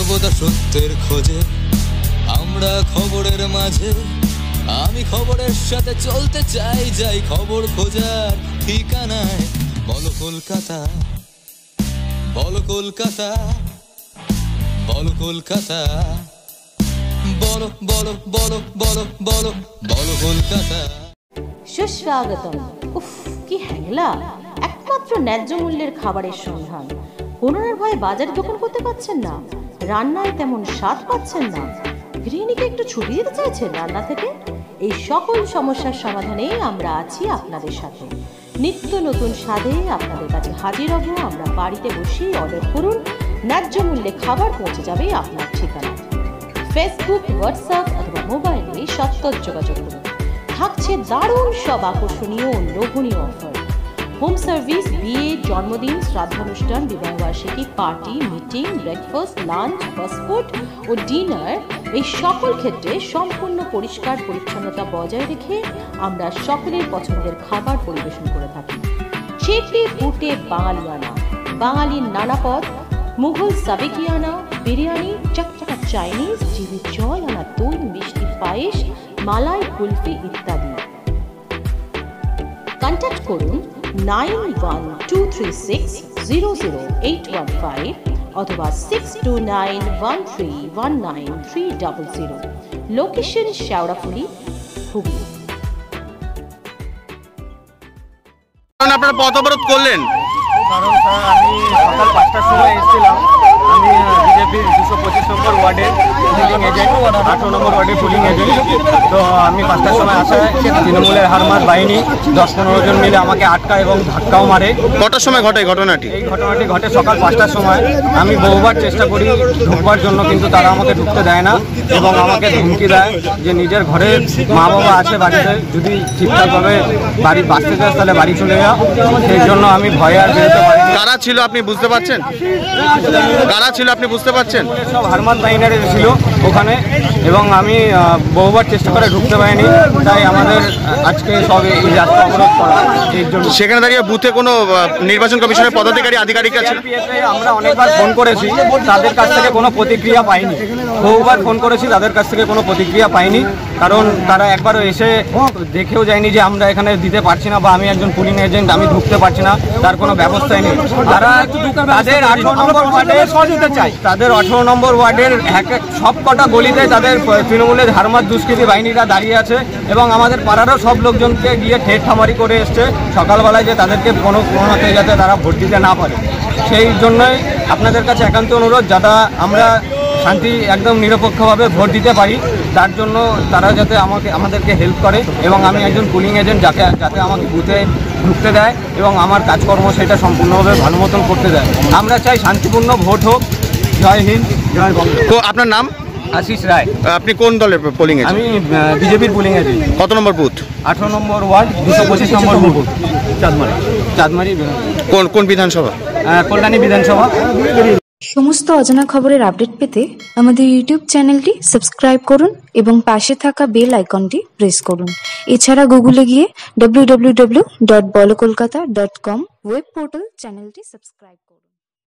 সর্বদা সত্যের খোঁজে আমরা খবরের মাঝে। আমি খবরের সাথে চলতে চাই, যাই খবর খোঁজার ঠিকানায়। বলো কলকাতা, বলো কলকাতা, বলো কলকাতা, বলো বলো বলো বলো বলো বলো কলকাতা। সুস্বাগতম। উফ কি হ্যাংলা! একমাত্র ন্যায্য মূল্যের খাবারের সন্ধান। করোনার ভয়ে বাজারে দোকান করতে পারছেন না, রান্নায় তেমন স্বাদ পাচ্ছেন না, গৃহিণীকে একটু ছুটি দিতে চাইছেন রান্না থেকে। এই সকল সমস্যার সমাধানে আমরা আছি আপনাদের সাথে। নিত্য নতুন স্বাদে আপনাদের কাছে হাজির হব আমরা। বাড়িতে বসেই অর্ডার করুন, ন্যায্য মূল্যে খাবার পৌঁছে যাবে আপনার ঠিকানা। ফেসবুক, হোয়াটসঅ্যাপ অথবা মোবাইলে সত্তর যোগাযোগ করুন। থাকছে দারুণ সব আকর্ষণীয় ও লোভনীয় অফার। হোম সার্ভিস, বিয়ে, জন্মদিন, শ্রাদ্ধানুষ্ঠান, বিবাহবার্ষিকী, party, meeting, breakfast, lunch, fast food ও ডিনার, এই সকল ক্ষেত্রে সম্পূর্ণ পরিষ্কার পরিচ্ছন্নতা বজায় রেখে আমরা সকলের পছন্দের খাবার পরিবেশন করে থাকি। চেটে পুটে বাঙালিয়ানা, বাঙালির নানা পদ, মুঘল সাবেকিয়ানা, বিরিয়ানি, চকচকা চাইনিজ, জিভে জল আনা দই, মিষ্টি পায়েস, মালাই কুলফি ইত্যাদি। কন্ট্যাক্ট করুন 9123600815 অথবা 6291319300। লোকেশন শেওড়াফুলি, হুগলি। আপনারা পথ অবরোধ করলেন? কারণ স্যার আমি সকাল 5টার সময় এসেছিলাম। আমি বিজেপির 225 নম্বর ওয়ার্ডের পুলিং এজেন্ট, 18 নম্বর ওয়ার্ডের পুলিং এজেন্ট। তো আমি 5টার সময় আসায় তৃণমূলের হারমাত বাহিনী 10-15 জন মিলে আমাকে আটকায় এবং ধাক্কাও মারে। কটার সময় ঘটে ঘটনাটি? এই ঘটনাটি ঘটে সকাল 5টার সময়। আমি বহুবার চেষ্টা করি ঢুকবার জন্য, কিন্তু তারা আমাকে ঢুকতে দেয় না এবং আমাকে ধমকি দেয় যে নিজের ঘরে মা বাবা আছে বাড়িতে, যদি ঠিকঠাকভাবে বাড়ি বাঁচতে চাস তাহলে বাড়ি চলে যাও। সেই জন্য আমি ভয়ে আর বেরোতে পারি। কারা ছিল আপনি বুঝতে পারছেন? কারা ছিল আপনি বুঝতে পারছেন? সব হারমাত বাহিনীরা ছিল ওখানে এবং আমি বহুবার চেষ্টা করে ঢুকতে পারিনি। তাই আমাদের আজকে সব এই রাস্তা অবরোধ করা। এর জন্য সেখানে দাঁড়িয়ে বুথে কোনো নির্বাচন কমিশনের পদাধিকারী আধিকারিক আছে? আমরা অনেকবার ফোন করেছি, তাদের কাছ থেকে কোনো প্রতিক্রিয়া পাইনি। বহুবার ফোন করেছি, তাদের কাছ থেকে কোনো প্রতিক্রিয়া পাইনি। কারণ তারা একবারও এসে দেখেও যায়নি যে আমরা এখানে দিতে পারছি না বা আমি একজন পুলিং এজেন্ট, আমি ঢুকতে পারছি না, তার কোনো ব্যবস্থাই নেই। তারা তাদের 18 নম্বর ওয়ার্ডের সহযোগিতা চাই। তাদের 18 নম্বর ওয়ার্ডের সব কটা গলিতে তাদের তৃণমূলের হারমাত দুষ্কৃতী বাহিনীরা দাঁড়িয়ে আছে এবং আমাদের পাড়ারও সব লোকজনকে গিয়ে ঠেট ঠামারি করে এসছে সকালবেলায়, যে তাদেরকে কোনোতে যাতে তারা ভোট দিতে না পারে। সেই জন্যই আপনাদের কাছে একান্ত অনুরোধ, যাতে আমরা শান্তি একদম নিরপেক্ষভাবে ভোট দিতে পারি, তার জন্য তারা যাতে আমাদেরকে হেল্প করে এবং আমি একজন পুলিং এজেন্ট, যাতে আমাকে বুথে ঢুকতে দেয় এবং আমার কাজকর্ম সেটা সম্পূর্ণভাবে ভালো মতন করতে দেয়। আমরা চাই শান্তিপূর্ণ ভোট হোক। জয় হিন্দ, জয় বঙ্গ। তো আপনার নাম? আশিস রায়। আপনি কোন দলের পোলিং এজেন্ট? আমি বিজেপির পুলিং এজেন্ট। কত নম্বর বুথ? 18 নম্বর ওয়ার্ড, 225 নম্বর বুথ, চাঁদমারি। কোন বিধানসভা? কল্যাণী বিধানসভা। সমস্ত অজানা খবরের আপডেট পেতে আমাদের ইউটিউব চ্যানেলটি সাবস্ক্রাইব করুন এবং পাশে থাকা বেল আইকনটি প্রেস করুন। এছাড়া গুগলে গিয়ে www.bolokolkata.com ওয়েব পোর্টাল চ্যানেলটি সাবস্ক্রাইব করুন।